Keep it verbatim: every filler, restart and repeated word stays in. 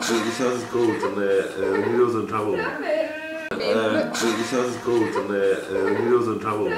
die Chance ist gut und uh, we lose in trouble. Uh, die Chance ist gut und uh, we lose in trouble.